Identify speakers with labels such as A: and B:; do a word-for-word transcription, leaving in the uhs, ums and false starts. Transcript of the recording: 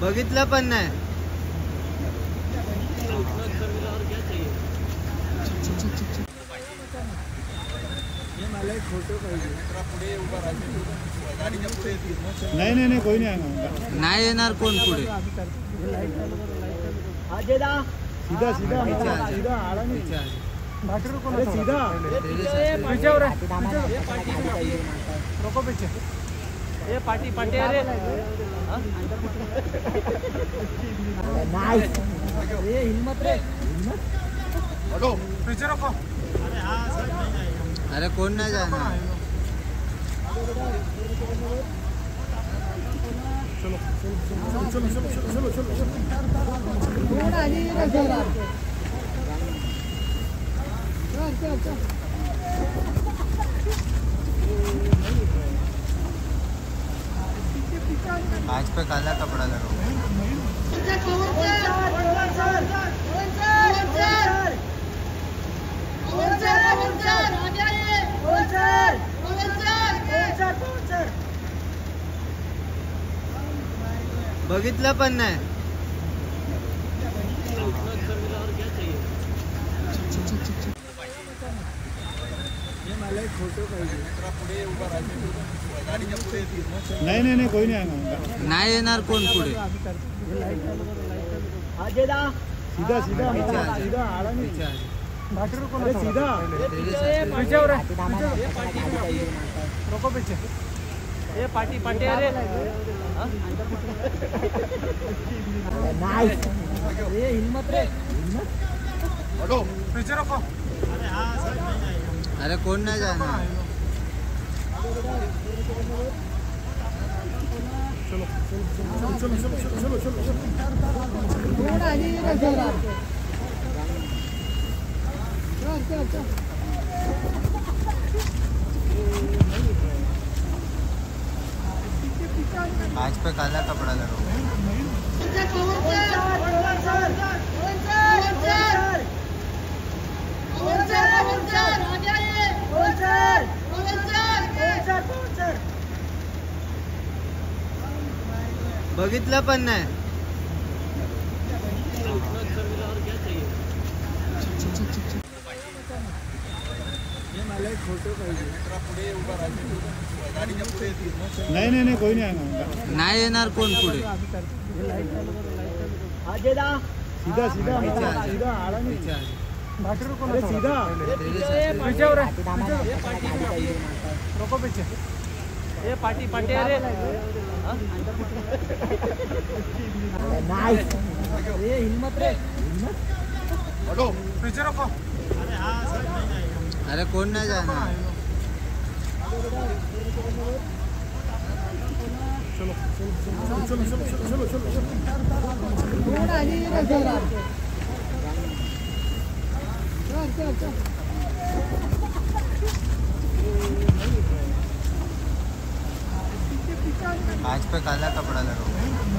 A: बघितलं पण नाही.
B: मला एक फोटो पाहिजे.
C: नाही नाही नाही कोई नाही आएगा.
A: नाही येणार कोण पुढे.
C: सीधा सीधा सीधा आड़ा नहीं अरे सीधा पीछे हो रहा है. रोको पीछे.
B: ये पार्टी पार्टी अरे नाइस. ये हिम्मत रे हिम्मत.
C: हटो पीछे रखो.
A: अरे कोण नाही जाणार.
C: चलो चलो चलो चलो चलो चलो.
A: आज पे काला कपड़ा लगाओ. बघितलं पण नाही.
B: मला एक फोटो पाहिजे.
C: नहीं नहीं नहीं कोई नहीं आएगा.
A: नाही येणार कोण पुढे.
C: सीधा सीधा सीधा आड़ा नहीं अरे सीधा पीछे हो रहा है. रोको पीछे.
B: ये पार्टी पार्टी अरे नाइस. ये हिम्मत रे हिम्मत.
C: हटो पीछे रखो.
A: अरे कोण नाही जाणार.
C: चलो चलो चलो चलो चलो चलो.
A: आज पे काला कपड़ा लगाओ. बघितलं पण नाही.
B: मला एक फोटो पाहिजे.
C: नहीं नहीं नहीं कोई नहीं आएगा.
A: नाही येणार कोण पुढे.
C: सीधा सीधा सीधा आड़ा नहीं अरे सीधा पीछे हो रहा है. रोको पीछे.
B: ये पार्टी पार्टी अरे नाइस. ये हिम्मत रे हिम्मत.
C: हटो पीछे रखो.
A: अरे कोण नाही जाणार.
C: चलो चलो चलो चलो चलो चलो.
A: आज पे काला कपड़ा लगाओ.